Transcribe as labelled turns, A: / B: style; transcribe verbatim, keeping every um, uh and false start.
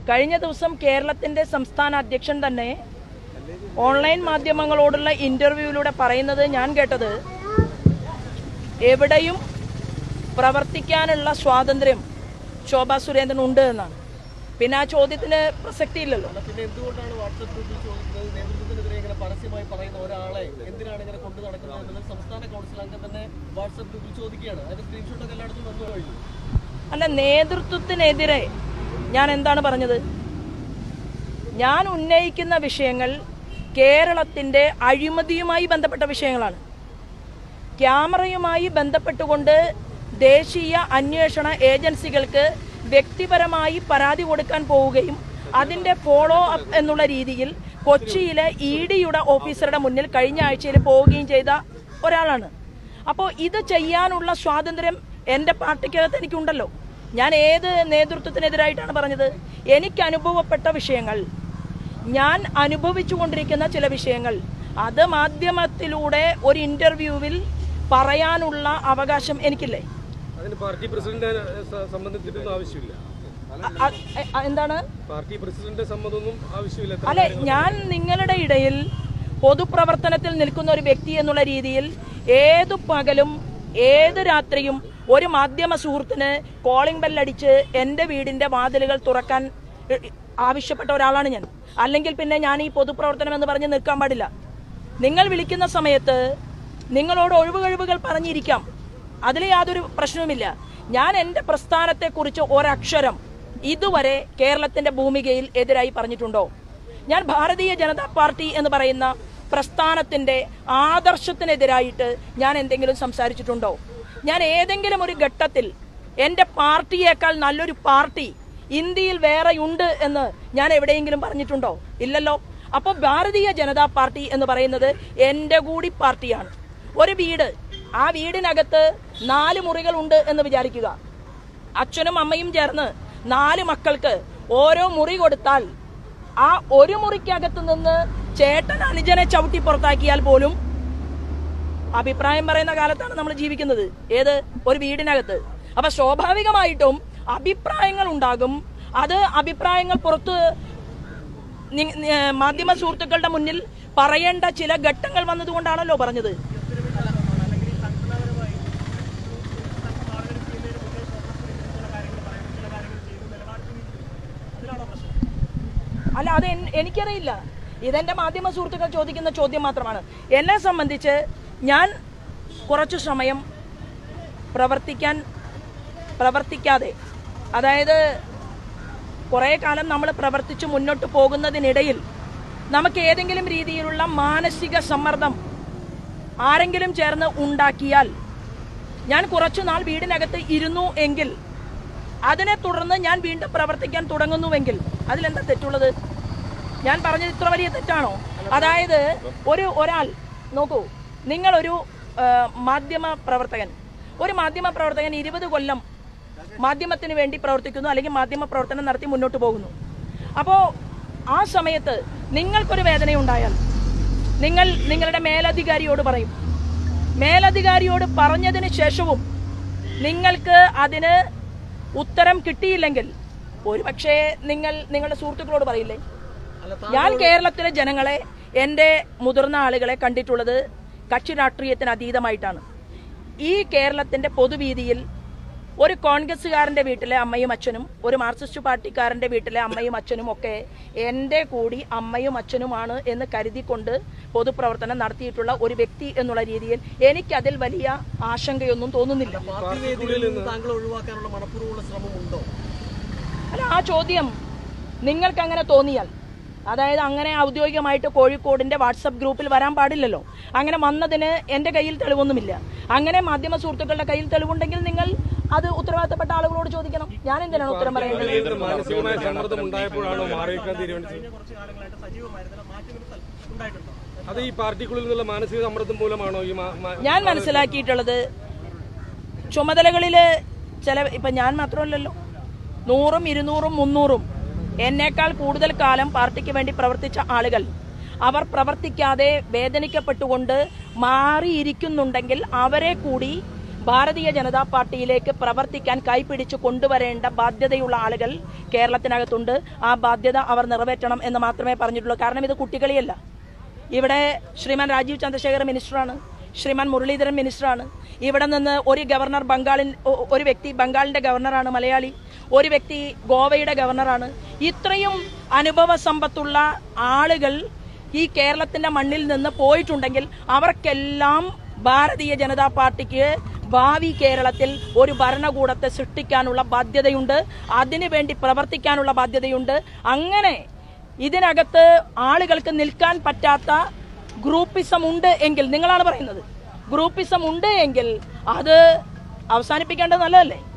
A: കഴിഞ്ഞ ദിവസം കേരളത്തിന്റെ സംസ്ഥാന അധ്യക്ഷൻ തന്നെ ഓൺലൈൻ മാധ്യമങ്ങളോടുള്ള ഇന്റർവ്യൂവിലൂടെ പറയുന്നത് ഞാൻ കേട്ടത് എവിടെയും പ്രവർത്തിക്കാനുള്ള സ്വാതന്ത്ര്യം ശോഭാ സുരേന്ദ്രൻ ഉണ്ട് എന്നാണ്. പിന്നെ ആ ചോദ്യത്തിന് പ്രസക്തി ഇല്ലല്ലോ.
B: പിന്നെ എന്തുകൊണ്ടാണ് വാട്സ്ആപ്പ് ഗ്രൂപ്പിൽ ചോദിക്കുന്നത് നേതൃത്വത്തിനെതിരെ ഇങ്ങനെ പരസ്യമായി പറയുന്ന ഒരാളെ എന്തിനാണ് ഇങ്ങനെ കൊണ്ടു നടക്കുന്നത് എന്നത് സംസ്ഥാന കൗൺസിൽ അംഗം തന്നെ വാട്സ്ആപ്പ് ഗ്രൂപ്പിൽ ചോദിക്കുകയാണ്. അതിന്റെ സ്ക്രീൻഷോട്ടൊക്കെ എല്ലായിടത്തും വന്നു കഴിഞ്ഞു.
A: അല്ല, നേതൃത്വത്തിനെതിരെ ഞാൻ എന്താണ് പറഞ്ഞത്? ഞാൻ ഉന്നയിക്കുന്ന വിഷയങ്ങൾ കേരളത്തിന്റെ അഴിമതിയുമായി ബന്ധപ്പെട്ട വിഷയങ്ങളാണ്. ക്യാമറയുമായി ബന്ധപ്പെട്ടുകൊണ്ട് ദേശീയ അന്വേഷണ ഏജൻസികൾക്ക് വ്യക്തിപരമായി പരാതി കൊടുക്കാൻ പോവുകയും അതിന്റെ ഫോളോ അപ്പ് എന്നുള്ള രീതിയിൽ കൊച്ചിയിലെ ഇ ഡിയുടെ ഓഫീസറുടെ മുന്നിൽ കഴിഞ്ഞ ആഴ്ചയിൽ പോവുകയും ചെയ്ത ഒരാളാണ്. അപ്പോൾ ഇത് ചെയ്യാനുള്ള സ്വാതന്ത്ര്യം എന്റെ പാർട്ടിക്കകത്ത് എനിക്കുണ്ടല്ലോ. ഞാൻ ഏത് നേതൃത്വത്തിനെതിരായിട്ടാണ് പറഞ്ഞത്? എനിക്ക് അനുഭവപ്പെട്ട വിഷയങ്ങൾ, ഞാൻ അനുഭവിച്ചുകൊണ്ടിരിക്കുന്ന ചില വിഷയങ്ങൾ, അത് മാധ്യമത്തിലൂടെ ഒരു ഇന്റർവ്യൂവിൽ പറയാനുള്ള അവകാശം എനിക്കില്ലേ?
C: അതിന് പാർട്ടി പ്രസിഡന്റിനെ സംബന്ധിച്ചിട്ടൊന്നും ആവശ്യമില്ല.
A: എന്താണ്?
C: പാർട്ടി പ്രസിഡന്റിന്റെ സമ്മതമൊന്നും ആവശ്യമില്ല.
A: അല്ലെ, ഞാൻ നിങ്ങളുടെ ഇടയിൽ പൊതുപ്രവർത്തനത്തിൽ നിൽക്കുന്ന ഒരു വ്യക്തി എന്നുള്ള രീതിയിൽ ഏതു പകലും ഏത് രാത്രിയും ഒരു മാധ്യമ സുഹൃത്തിന് കോളിംഗ് ബെല്ലടിച്ച് എന്റെ വീടിന്റെ വാതിലുകൾ തുറക്കാൻ ആവശ്യപ്പെട്ട ഒരാളാണ് ഞാൻ. അല്ലെങ്കിൽ പിന്നെ ഞാൻ ഈ പൊതുപ്രവർത്തനം എന്ന് പറഞ്ഞ് നിൽക്കാൻ പാടില്ല. നിങ്ങൾ വിളിക്കുന്ന സമയത്ത് നിങ്ങളോട് ഒഴിവുകഴിവുകൾ പറഞ്ഞിരിക്കാം, അതിൽ യാതൊരു പ്രശ്നവുമില്ല. ഞാൻ എന്റെ പ്രസ്ഥാനത്തെക്കുറിച്ച് ഒരക്ഷരം ഇതുവരെ കേരളത്തിന്റെ ഭൂമികയിൽ എതിരായി പറഞ്ഞിട്ടുണ്ടോ? ഞാൻ ഭാരതീയ ജനതാ പാർട്ടി എന്ന് പറയുന്ന പ്രസ്ഥാനത്തിന്റെ ആദർശത്തിനെതിരായിട്ട് ഞാൻ എന്തെങ്കിലും സംസാരിച്ചിട്ടുണ്ടോ? ഞാൻ ഏതെങ്കിലും ഒരു ഘട്ടത്തിൽ എന്റെ പാർട്ടിയേക്കാൾ നല്ലൊരു പാർട്ടി ഇന്ത്യയിൽ വേറെയുണ്ട് എന്ന് ഞാൻ എവിടെയെങ്കിലും പറഞ്ഞിട്ടുണ്ടോ? ഇല്ലല്ലോ. അപ്പോൾ ഭാരതീയ ജനതാ പാർട്ടി എന്ന് പറയുന്നത് എന്റെ കൂടി പാർട്ടിയാണ്. ഒരു വീട്, ആ വീടിനകത്ത് നാല് മുറികൾ ഉണ്ട് എന്ന് വിചാരിക്കുക. അച്ഛനും അമ്മയും ചേർന്ന് നാല് മക്കൾക്ക് ഓരോ മുറി കൊടുത്താൽ ആ ഒരു മുറിക്കകത്ത് നിന്ന് ചേട്ടൻ അനുജനെ ചവിട്ടി പുറത്താക്കിയാൽ പോലും അഭിപ്രായം പറയുന്ന കാലത്താണ് നമ്മൾ ജീവിക്കുന്നത്. ഏത്? ഒരു വീടിനകത്ത്. അപ്പൊ സ്വാഭാവികമായിട്ടും അഭിപ്രായങ്ങൾ ഉണ്ടാകും. അത് അഭിപ്രായങ്ങൾ പുറത്ത് മാധ്യമ സുഹൃത്തുക്കളുടെ മുന്നിൽ പറയേണ്ട ചില ഘട്ടങ്ങൾ വന്നതുകൊണ്ടാണല്ലോ പറഞ്ഞത്. അല്ല, അത് എനിക്കറിയില്ല. ഇതെന്റെ മാധ്യമ സുഹൃത്തുക്കൾ ചോദിക്കുന്ന ചോദ്യം മാത്രമാണ്. എന്നെ സംബന്ധിച്ച് ഞാൻ കുറച്ചു സമയം പ്രവർത്തിക്കാൻ പ്രവർത്തിക്കാതെ, അതായത് കുറേ കാലം നമ്മൾ പ്രവർത്തിച്ച് മുന്നോട്ട് പോകുന്നതിനിടയിൽ നമുക്ക് ഏതെങ്കിലും രീതിയിലുള്ള മാനസിക സമ്മർദ്ദം ആരെങ്കിലും ചേർന്ന് ഉണ്ടാക്കിയാൽ, ഞാൻ കുറച്ചു നാൾ വീടിനകത്ത് ഇരുന്നു എങ്കിൽ, അതിനെ തുടർന്ന് ഞാൻ വീണ്ടും പ്രവർത്തിക്കാൻ തുടങ്ങുന്നുവെങ്കിൽ അതിലെന്താ തെറ്റുള്ളത്? ഞാൻ പറഞ്ഞത് ഇത്ര വലിയ തെറ്റാണോ? അതായത് ഒരു ഒരാൾ നോക്കൂ, നിങ്ങളൊരു മാധ്യമ പ്രവർത്തകൻ ഒരു മാധ്യമ പ്രവർത്തകൻ ഇരുപത് കൊല്ലം മാധ്യമത്തിന് വേണ്ടി പ്രവർത്തിക്കുന്നു, അല്ലെങ്കിൽ മാധ്യമ പ്രവർത്തനം നടത്തി മുന്നോട്ട് പോകുന്നു. അപ്പോൾ ആ സമയത്ത് നിങ്ങൾക്കൊരു വേദനയുണ്ടായാൽ നിങ്ങൾ നിങ്ങളുടെ മേലധികാരിയോട് പറയും. മേലധികാരിയോട് പറഞ്ഞതിന് ശേഷവും നിങ്ങൾക്ക് അതിന് ഉത്തരം കിട്ടിയില്ലെങ്കിൽ ഒരുപക്ഷെ നിങ്ങൾ നിങ്ങളുടെ സുഹൃത്തുക്കളോട് പറയില്ലേ? ഞാൻ കേരളത്തിലെ ജനങ്ങളെ, എൻ്റെ മുതിർന്ന ആളുകളെ കണ്ടിട്ടുള്ളത് കക്ഷി രാഷ്ട്രീയത്തിന് അതീതമായിട്ടാണ്. ഈ കേരളത്തിന്റെ പൊതുവീതിയിൽ ഒരു കോൺഗ്രസ്സുകാരന്റെ വീട്ടിലെ അമ്മയും അച്ഛനും, ഒരു മാർക്സിസ്റ്റ് പാർട്ടിക്കാരന്റെ വീട്ടിലെ അമ്മയും അച്ഛനും ഒക്കെ എൻ്റെ കൂടി അമ്മയും അച്ഛനുമാണ് എന്ന് കരുതിക്കൊണ്ട് പൊതുപ്രവർത്തനം നടത്തിയിട്ടുള്ള ഒരു വ്യക്തി എന്നുള്ള രീതിയിൽ എനിക്കതിൽ വലിയ ആശങ്കയൊന്നും തോന്നുന്നില്ല. അല്ല, ആ ചോദ്യം നിങ്ങൾക്ക് അങ്ങനെ തോന്നിയാൽ, അതായത് അങ്ങനെ ഔദ്യോഗികമായിട്ട് കോഴിക്കോടിന്റെ വാട്സപ്പ് ഗ്രൂപ്പിൽ വരാൻ പാടില്ലല്ലോ. അങ്ങനെ വന്നതിന് എന്റെ കയ്യിൽ തെളിവൊന്നുമില്ല. അങ്ങനെ മാധ്യമ സുഹൃത്തുക്കളുടെ കയ്യിൽ തെളിവുണ്ടെങ്കിൽ നിങ്ങൾ അത് ഉത്തരവാദിത്തപ്പെട്ട ആളുകളോട് ചോദിക്കണം. ഞാൻ എന്തിനാണ് ഉത്തരം പറയുന്നത്? ഞാൻ മനസ്സിലാക്കിയിട്ടുള്ളത്, ചുമതലകളില് ചില ഇപ്പൊ ഞാൻ മാത്രമല്ലല്ലോ, നൂറും ഇരുന്നൂറും മുന്നൂറും എന്നേക്കാൾ കൂടുതൽ കാലം പാർട്ടിക്ക് വേണ്ടി പ്രവർത്തിച്ച ആളുകൾ അവർ പ്രവർത്തിക്കാതെ വേദനിക്കപ്പെട്ടുകൊണ്ട് മാറിയിരിക്കുന്നുണ്ടെങ്കിൽ അവരെ കൂടി ഭാരതീയ ജനതാ പാർട്ടിയിലേക്ക് പ്രവർത്തിക്കാൻ കൈപിടിച്ച് കൊണ്ടുവരേണ്ട ബാധ്യതയുള്ള ആളുകൾ കേരളത്തിനകത്തുണ്ട്. ആ ബാധ്യത അവർ നിറവേറ്റണം എന്ന് മാത്രമേ പറഞ്ഞിട്ടുള്ളൂ. കാരണം ഇത് കുട്ടികളിയല്ല. ഇവിടെ ശ്രീമാൻ രാജീവ് ചന്ദ്രശേഖർ മിനിസ്റ്ററാണ്, ശ്രീമാൻ മുരളീധരൻ മിനിസ്റ്ററാണ്. ഇവിടെ നിന്ന് ഒരു ഗവർണർ ബംഗാളിൽ, ഒരു വ്യക്തി ബംഗാളിന്റെ ഗവർണറാണ് മലയാളി, ഒരു വ്യക്തി ഗോവയുടെ ഗവർണറാണ്. ഇത്രയും അനുഭവ സമ്പത്തുള്ള ആളുകൾ ഈ കേരളത്തിന്റെ മണ്ണിൽ നിന്ന് പോയിട്ടുണ്ടെങ്കിൽ അവർക്കെല്ലാം ഭാരതീയ ജനതാ പാർട്ടിക്ക് ഭാവി കേരളത്തിൽ ഒരു ഭരണകൂടത്തെ സൃഷ്ടിക്കാനുള്ള ബാധ്യതയുണ്ട്, അതിനുവേണ്ടി പ്രവർത്തിക്കാനുള്ള ബാധ്യതയുണ്ട്. അങ്ങനെ ഇതിനകത്ത് ആളുകൾക്ക് നിൽക്കാൻ പറ്റാത്ത ഗ്രൂപ്പിസം ഉണ്ട് എങ്കിൽ, നിങ്ങളാണ് പറയുന്നത്, ഗ്രൂപ്പിസം ഉണ്ട് എങ്കിൽ അത് അവസാനിപ്പിക്കേണ്ടത് നല്ലതല്ലേ?